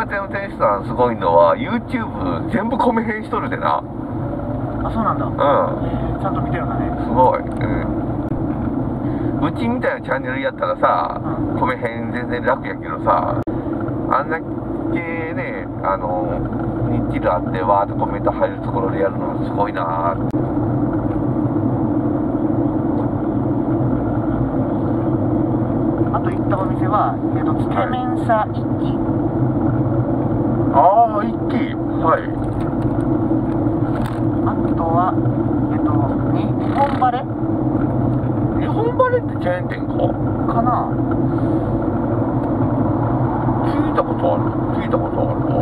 店の店主さんすごいのは YouTube 全部米編しとるでな。 あ、そうなんだ。ちゃんと見てるんだね。 すごい。うちみたいなチャンネルやったらさ、米編全然楽やけどさ、あんだけね、日チルあってわーっとコメント入るところでやるのはすごいなぁ。 あと行ったお店は、つけ麺社一輝。 ああ、一輝。はい。 あとは、日本バレ。 日本バレってチェーン店かな。 聞いたことあるわ。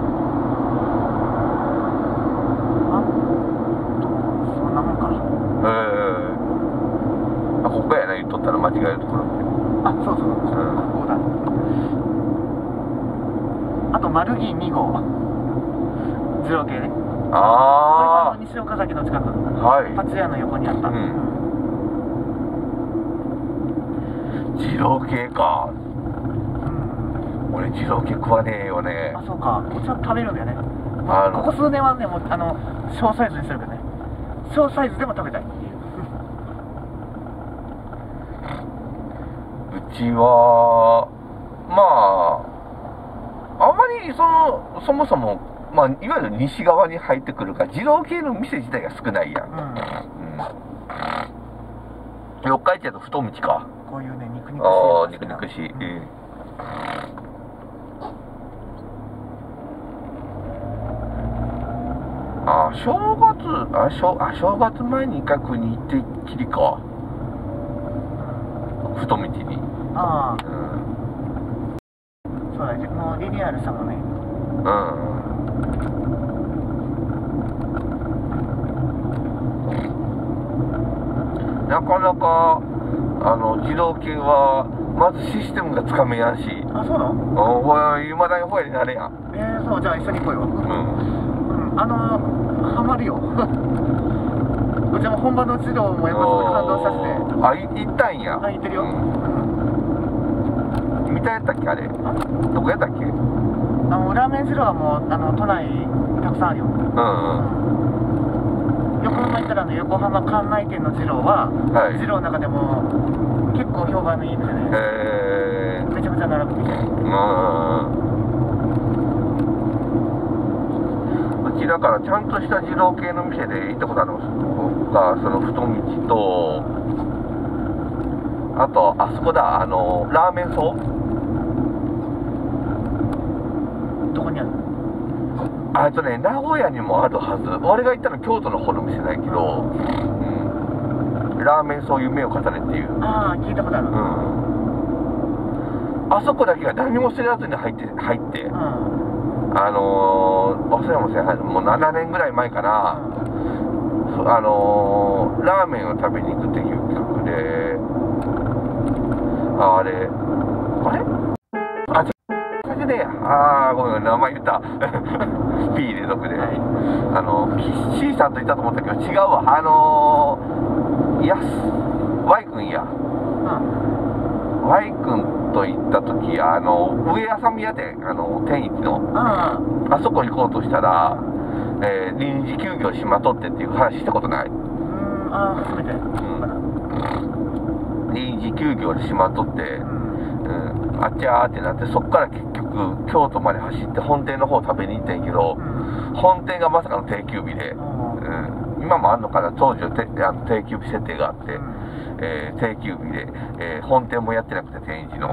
あと、そんなもんか。 あ、ここやな、言っとったら間違えるところ。 あ、そう、ここだ。あと、マルギー2号。二郎系ね。 ああ。 西岡崎の近く。 はい。 パチ屋の横にあった。 二郎系か。俺二郎系食わねえよね。 あ、そうか。こっちは食べるんだよね。ここ数年はね、もう小サイズにしてるけどね。小サイズでも食べたいっていう。 うちはまああんまりそもそもまあいわゆる西側に入ってくるから二郎系の店自体が少ないやん。四日市やと太道か。 こういうね、肉肉しい。正月前に一回食いに行ってきりか。太道に。 そうだね、もうリニューアルしたもんね。 なかなか二郎系はまずシステムがつかめやんし。 あ、そうなの？ いまだにホヤになれやん。 そう、じゃあ一緒に来いよ。ハマるよ。うちも本場の二郎もやっぱすごい感動させて。 あ、行ったんや。 行ってるよ。 見たやったっけあれ。どこやったっけ？ ラーメン二郎はもう都内たくさんあるよ。横浜行ったら横浜関内店の二郎は、二郎の中でも結構評判のいい店で、めちゃめちゃ並ぶ店。 うちだからちゃんとした二郎系の店で行ったことあるのがその太道と、あとあそこだ、ラーメン荘。 どこにある？ 名古屋にもあるはず。俺が行ったの京都の方の店ないけど、ラーメン荘夢を語れっていう。 聞いたことある。 あそこだけが何も知らずに入って、忘れもせん、もう7年ぐらい前かな、ラーメンを食べに行くっていう企画で、ごめん、名前言った。P 入れとくで。C さんと言ったと思ったけど、違うわ。Y 君や。Y 君と行った時、上浅宮店、天一の。あそこ行こうとしたら、臨時休業しまとってっていう話したことない？ 初めて。 臨時休業でしまっとって、あっちゃーってなって、そっから結局京都まで走って本店の方食べに行ったんやけど、本店がまさかの定休日で、今もあんのかな、当時は定休日設定があって、定休日で、本店もやってなくて天一の、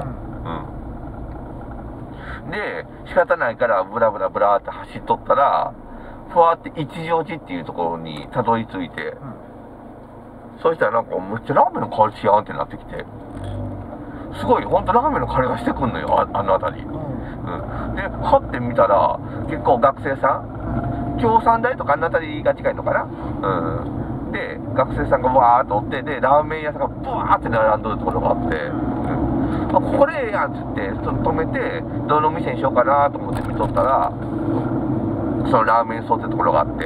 で仕方ないからブラって走っとったら、ふわって一乗寺っていうところにたどり着いて、そしたらなんかめっちゃラーメンの香りしやんってなってきて、すごいほんとラーメンの香りがしてくんのよ、あの辺り。ではって見たら結構学生さん、京産大とかあの辺りが近いのかな、で学生さんがわーっとおって、でラーメン屋さんがブワーって並んどるところがあって、これやんっつって止めて、どの店にしようかなと思って見とったら、そのラーメン荘ってところがあって、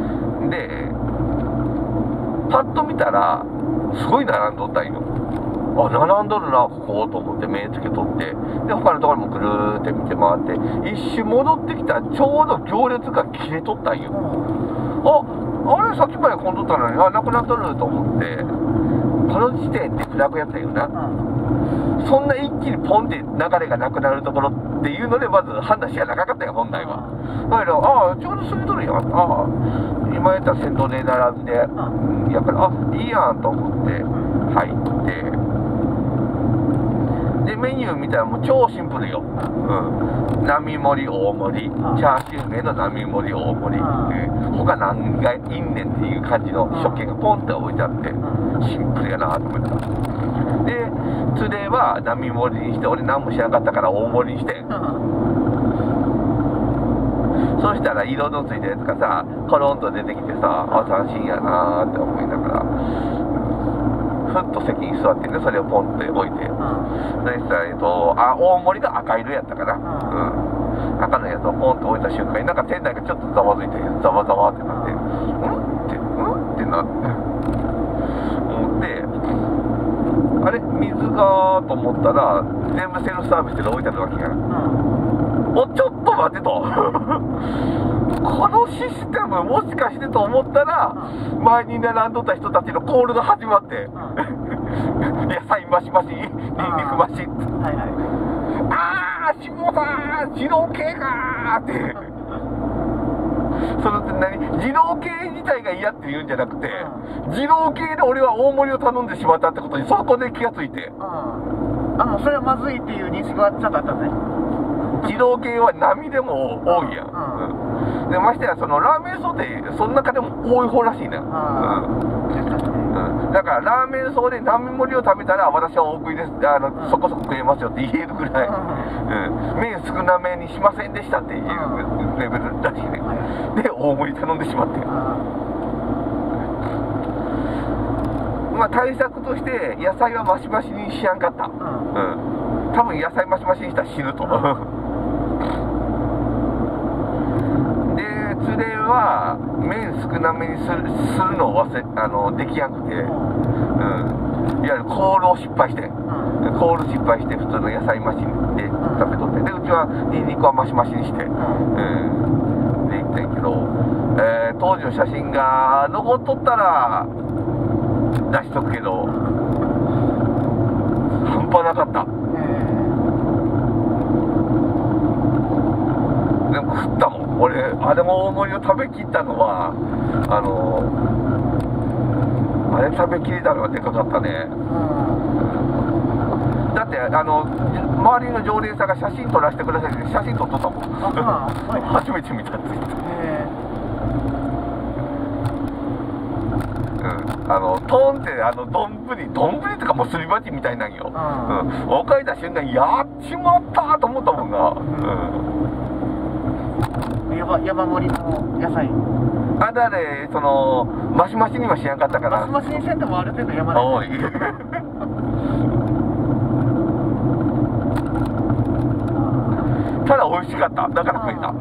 でパッと見たらすごい並んどったんよ。 あ、並んどるな、ここと思って目つけとって、で、他のところもぐるーって見て回って、一周戻ってきたら、ちょうど行列が切れとったんよ。あれ、さっきまで混んどったのに、あ、なくなっとると思って、この時点で暗くやったよな。そんな一気にポンって流れがなくなるところっていうので、まず判断しやなかったよ、本来は。だけど、ああ、ちょうど過ぎとるやん。ああ、今やったら先頭で並んで、やから、あ、いいやんと思って入って、で、メニュー見たらもう超シンプルよ。並盛り、大盛り、チャーシュー麺の並盛り、大盛り、他何がいいんねんっていう感じの食券がポンって置いてあって、シンプルやなと思った。で、ツレは並盛りにして、俺何もしなかったから大盛りにして。そしたら色のついたやつがさ、コロンと出てきてさ、あ、斬新やなーって思いながら、ふっと席に座ってね、それをポンって置いて。そしたら、大盛りが赤色やったかな。赤のやつをポンと置いた瞬間に、なんか店内がちょっとざわついて、ざわざわってなって、ってなって、思って、あれ水がと思ったら、全部セルフサービスで置いてあるわけやん。お、ちょっと待ってと。このシステムもしかしてと思ったら、前に並んどった人たちのコールが始まって、野菜増し増し、ニンニク増し、あー、下さん、二郎系かーって。その二郎系自体が嫌って言うんじゃなくて、二郎系で俺は大盛りを頼んでしまったってことにそこで気がついて、 もうそれはまずいっていう認識はちゃんとあったんね。 二郎系は波でも多いやん。でましてやそのラーメン層ってその中でも多い方らしいね。だからラーメン層で並盛りを食べたら私は大食いです、そこそこ食えますよって言えるぐらい、麺少なめにしませんでしたっていうレベルらしいね。で大盛り頼んでしまって、まあ対策として野菜はマシマシにしやんかった。多分野菜マシマシにしたら死ぬと。ツレは麺少なめにするのをできやんくて、いわゆるコールを失敗して、コール失敗して普通の野菜増しで食べとって、でうちはニンニクはマシマシにして、で言ったんやけど、当時の写真が残っとったら出しとくけど半端なかった。でも食ったもん俺。あれも大盛りを食べきったのはあれ食べきれたのがでかかったね。だって周りの常連さんが写真撮らせてくださいって写真撮っとったもん。初めて見たって言って。トンって丼とかもうすり鉢みたいなんよ。おかえた瞬間やっちまったと思ったもんな。 山盛りの野菜。 だね、マシマシにはしやんかったから。 マシマシにせんでもある程度山盛り。 ただ美味しかった。だから食えた。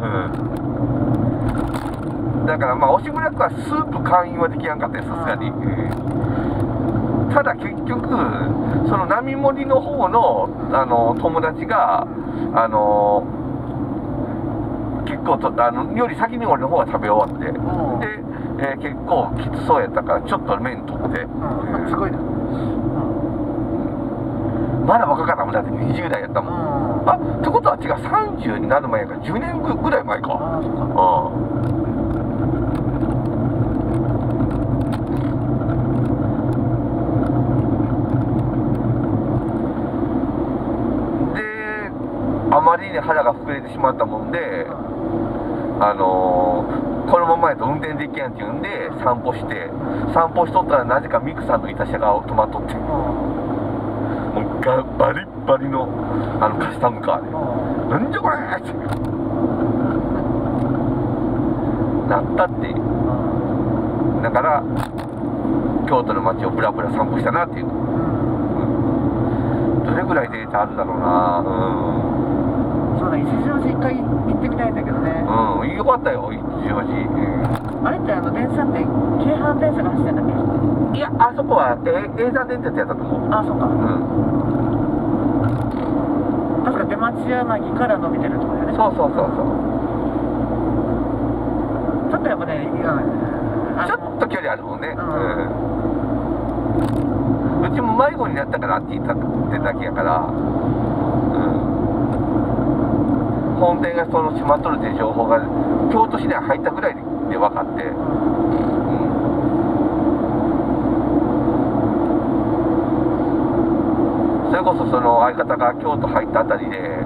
だからまあ押しブラックはスープ会員はできやんかったよ、さすがに。ただ結局その並盛りの方の友達が結構より先に俺の方が食べ終わって、で、結構きつそうやったからちょっと麺取って、 すごいな。 まだ若かったもん。だって20代やったもん。ってことは違う、30になる前やから10年ぐらい前か。あまりに腹が膨れてしまったもんで、このままやと運転できやんっていうんで散歩しとったらなぜかミクさんのいた車が止まっとって、もうバリッバリのカスタムカーで「なんじゃこれ!」ってなったっていう。だから京都の街をブラブラ散歩したなっていう。どれぐらいデータあるんだろうな。 そうだ、一乗寺一回行ってみたいんだけどね。 うん、よかったよ、一乗寺。 あれって電車って京阪電車が走ってんだっけ？ いや、あそこは叡山電鉄やったと思う。 あ、そうか。確か出町柳から伸びてるとこだよね。 そうそうそうそう。 ちょっとやっぱね、 ちょっと距離あるもんね。うちも迷子になったからって言っただけやから、本店がその閉まっとるっていう情報が京都市内入ったぐらいで分かって、それこそその相方が京都入ったあたりで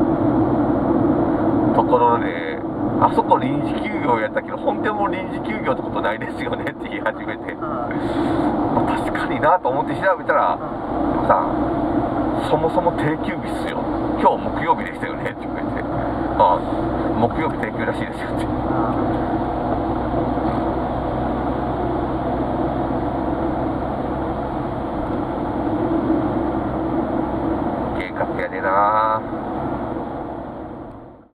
ところで、あそこ臨時休業やったけど本店も臨時休業ってことないですよねって言い始めて、まあ、確かになと思って調べたら、でもさ、そもそも定休日っすよ、今日木曜日でしたよねって言われて、ああ木曜日定休らしいですよって。計画やでな。